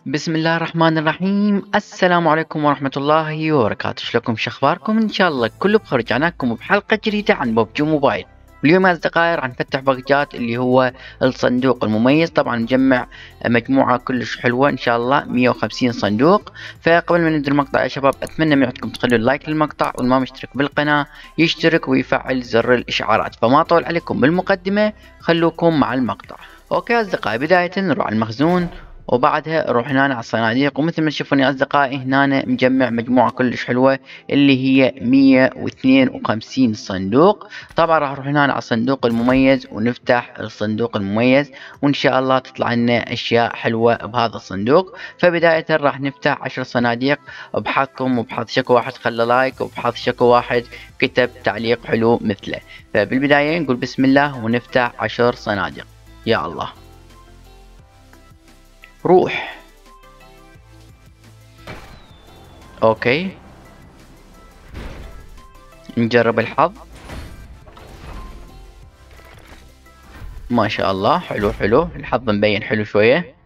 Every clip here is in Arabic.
بسم الله الرحمن الرحيم. السلام عليكم ورحمة الله وبركاته. شلونكم؟ شخباركم؟ إن شاء الله كله بخير. رجعنا لكم بحلقة جديدة عن ببجي موبايل. واليوم يا أصدقائي راح نفتح باكجات اللي هو الصندوق المميز. طبعا نجمع مجموعة كلش حلوة إن شاء الله 150 صندوق. فقبل ما نبدأ المقطع يا شباب أتمنى من عندكم تخلوا اللايك للمقطع، واللي ما مشترك بالقناة يشترك ويفعل زر الإشعارات. فما أطول عليكم بالمقدمة، خلوكم مع المقطع. أوكي أصدقائي، بداية نروح على المخزون وبعدها نروح هنا على الصناديق. ومثل ما تشوفون يا أصدقائي هنا مجمع مجموعة كلش حلوة اللي هي 152 صندوق. طبعا راح نروح هنا على الصندوق المميز ونفتح الصندوق المميز، وإن شاء الله تطلع لنا أشياء حلوة بهذا الصندوق. فبداية راح نفتح 10 صناديق بحظكم، وبحظ شكو واحد خلى لايك، وبحظ شكو واحد كتب تعليق حلو مثله. فبالبداية نقول بسم الله ونفتح 10 صناديق. يا الله، روح. اوكي، نجرب الحظ. ما شاء الله، حلو حلو الحظ مبين حلو شوية.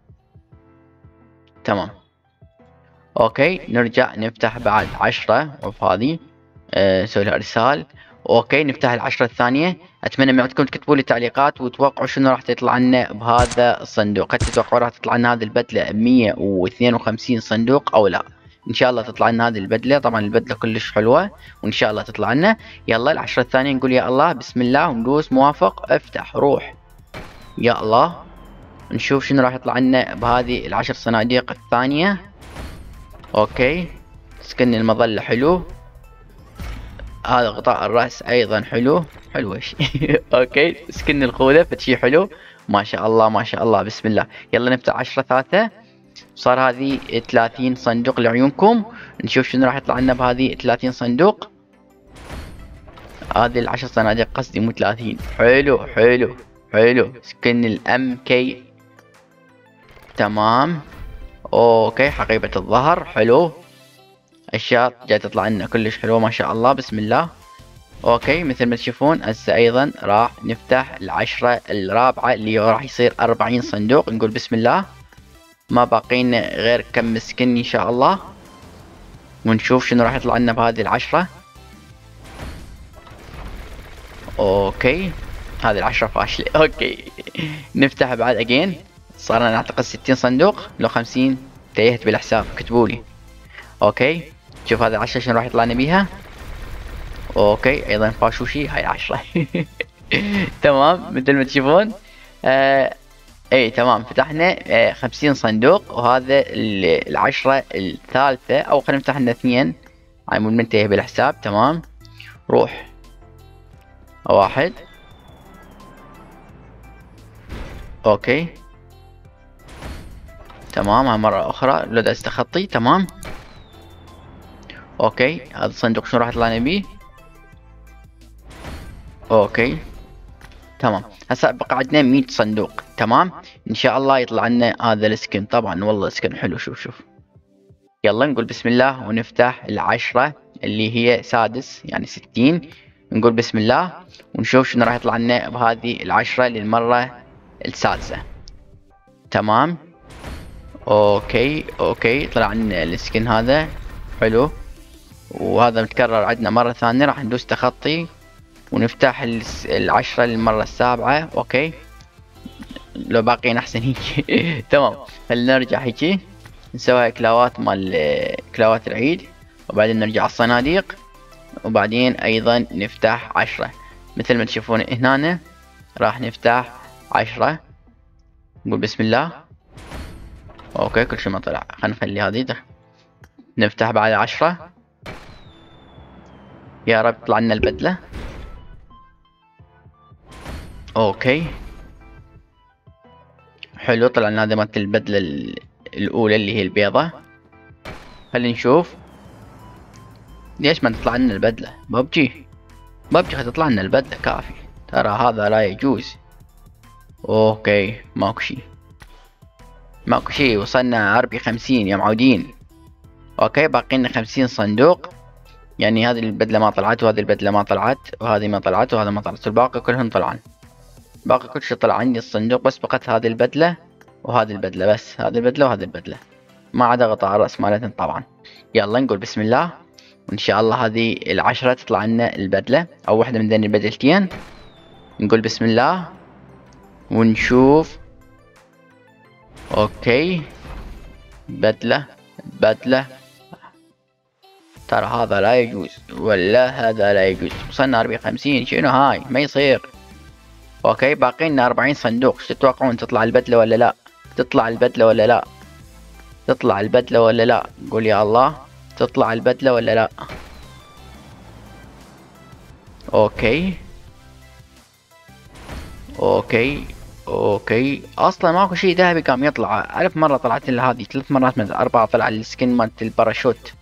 تمام. اوكي، نرجع نفتح بعد 10 وفي هذه نسوي لها ارسال. اوكي، نفتح العشرة الثانية. اتمنى من عندكم تكتبوا لي تعليقات وتوقعوا شنو راح تطلع لنا بهذا الصندوق. هل تتوقعوا راح تطلع لنا هذه البدلة 152 صندوق او لا؟ ان شاء الله تطلع لنا هذه البدلة. طبعا البدلة كلش حلوة وان شاء الله تطلع لنا. يلا العشرة الثانية نقول يا الله بسم الله وندوس موافق. افتح، روح. يا الله، نشوف شنو راح يطلع لنا بهذه العشر صناديق الثانية. اوكي، سكن المظلة حلو. هذا غطاء الرأس ايضا حلو حلو شيء. اوكي، سكن الخوذة فتشي حلو. ما شاء الله ما شاء الله، بسم الله. يلا نفتح 10 ثالثة. صار هذه 30 صندوق لعيونكم. نشوف شنو راح يطلع لنا بهذه 30 صندوق. هذه العشر صناديق قصدي مو 30. حلو حلو حلو، سكن الام كي. تمام. اوكي، حقيبة الظهر حلو. اشياء جاي تطلع لنا كلش حلوة ما شاء الله، بسم الله. اوكي، مثل ما تشوفون هسه ايضا راح نفتح العشرة الرابعة اللي راح يصير 40 صندوق. نقول بسم الله. ما باقينا غير كم سكن ان شاء الله، ونشوف شنو راح يطلع لنا بهذه العشرة. اوكي، هذه العشرة فاشلة. اوكي، نفتح بعد اجين. صار لنا اعتقد 60 صندوق لو 50. تيهت بالحساب، كتبولي. اوكي، شوف هذه العشرة شنو راح يطلع لنا بيها. اوكي، ايضا فاشوشي هاي 10. تمام مثل ما تشوفون. اي تمام، فتحنا 50 صندوق. وهذا العشرة الثالثة، او خلينا نفتح لنا اثنين هاي مو منتهي بالحساب. تمام، روح. واحد. اوكي تمام، هاي مرة اخرى لو دست خطي. تمام. اوكي، هذا الصندوق شنو راح يطلع لنا بيه. اوكي تمام، هسه بقى عندنا 100 صندوق. تمام، ان شاء الله يطلع لنا هذا السكن. طبعا والله سكن حلو. شوف شوف. يلا نقول بسم الله ونفتح العشرة اللي هي سادس يعني 60. نقول بسم الله ونشوف شنو راح يطلع لنا بهذه العشرة للمرة السادسة. تمام. اوكي اوكي، طلع لنا السكن هذا حلو. وهذا متكرر عندنا مرة ثانية. راح ندوس تخطي ونفتح العشرة للمرة السابعة. اوكي، لو باقيين احسن هيك. تمام، خلينا نرجع هيك نسوي كلاوات مال كلاوات العيد، وبعدين نرجع الصناديق، وبعدين ايضا نفتح 10 مثل ما تشوفون هنا. راح نفتح 10. نقول بسم الله. اوكي، كل شيء ما طلع. خلينا نخلي هذه نفتح بعد 10. يا رب طلع لنا البدلة. اوكي حلو، طلع لنا هذه مالت البدلة الاولى اللي هي البيضة. خلينا نشوف ليش ما تطلع لنا البدلة. ببجي تطلع لنا البدلة كافي. ترى هذا لا يجوز. اوكي، ماكو شي وصلنا 50 يا معودين. اوكي، باقي لنا 50 صندوق. يعني هذه البدلة ما طلعت، وهذه البدلة ما طلعت، وهذه ما طلعت، وهذا ما طلعت. الباقي كلهم طلعن. باقي كل شي طلع عندي الصندوق، بس بقت هذه البدلة وهذه البدلة، بس هذه البدلة وهذه البدلة، ما عدا غطاء الرأس مالتنا طبعا. يلا نقول بسم الله، وإن شاء الله هذه العشرة تطلع لنا البدلة أو واحدة من ذني البدلتين. نقول بسم الله ونشوف. اوكي، بدلة بدلة، ترى هذا لا يجوز ولا هذا لا يجوز. وصلنا 450، شنو هاي؟ ما يصير. اوكي، باقي لنا 40 صندوق. شو تتوقعون، تطلع البدلة ولا لا؟ تطلع البدلة ولا لا؟ تطلع البدلة ولا لا؟ قول يا الله، تطلع البدلة ولا لا؟ اوكي اوكي اوكي، اصلا ماكو شيء ذهبي قام يطلع. 1000 مرة طلعت لي هذه، 3 مرات من 4 طلع السكن مالت الباراشوت.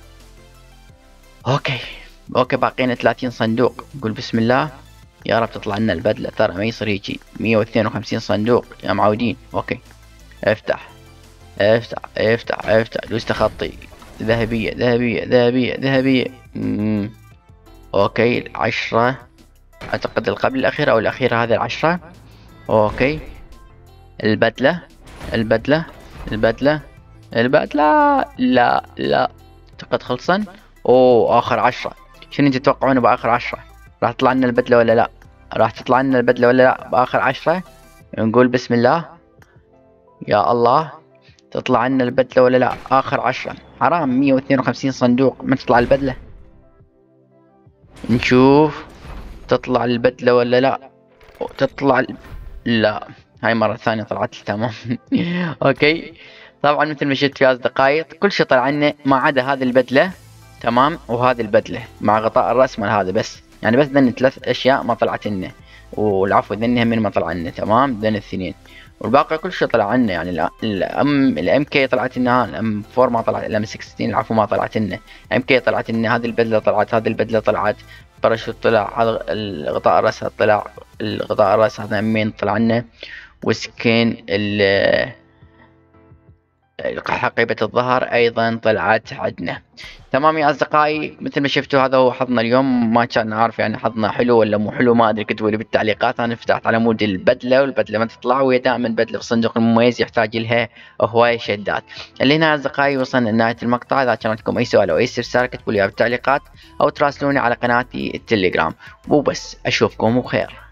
اوكي اوكي، باقينا 30 صندوق. نقول بسم الله، يا رب تطلع لنا البدلة. ترى ما يصير هيجي. 152 صندوق يا معودين. اوكي، افتح افتح افتح افتح، دوس تخطي. ذهبية ذهبية ذهبية ذهبية. اوكي، 10 اعتقد قبل الأخيرة أو الأخيرة، هذه 10. اوكي، البدلة البدلة البدلة البدلة، لا لا، اعتقد خلصن. اوه، آخر 10. شنو تتوقعون بآخر 10؟ راح تطلع لنا البدلة ولا لا؟ راح تطلع لنا البدلة ولا لا بآخر 10؟ نقول بسم الله، يا الله، تطلع لنا البدلة ولا لا؟ آخر 10. حرام، 152 صندوق ما تطلع البدلة. نشوف، تطلع البدلة ولا لا؟ تطلع لا، هاي مرة ثانية طلعت لي. تمام. اوكي، طبعا مثل ما شفت في أصدقائي كل شيء طلع لنا ما عدا هذه البدلة. تمام، وهذه البدلة مع غطاء الرأس مال هذا بس، يعني بس ذن 3 أشياء ما طلعت لنا. والعفو، ذن هم ما طلع لنا. تمام، ذن الاثنين، والباقي كل شيء طلع لنا. يعني الام كي طلعت لنا، الام 4 ما طلعت، الام 16 العفو ما طلعت لنا. ام كي طلعت لنا، هذه البدلة طلعت، هذه البدلة طلعت، باراشوت طلع، هذا الغطاء الرأس طلع، الغطاء الرأس هذا امين طلع لنا، وسكين حقيبة الظهر أيضا طلعت عندنا. تمام يا أصدقائي، مثل ما شفتوا هذا هو حظنا اليوم. ما كان عارف يعني حظنا حلو ولا مو حلو، ما أدري، كتبوا لي بالتعليقات. أنا فتحت على مود البدلة والبدلة ما تطلع، وهي دائما بدلة في الصندوق المميز يحتاج لها هواية شدات. اللي هنا أصدقائي وصلنا لنهاية المقطع. إذا كان عندكم أي سؤال أو أي استفسار كتبوا لي بالتعليقات، أو تراسلوني على قناتي التليجرام. وبس، أشوفكم بخير.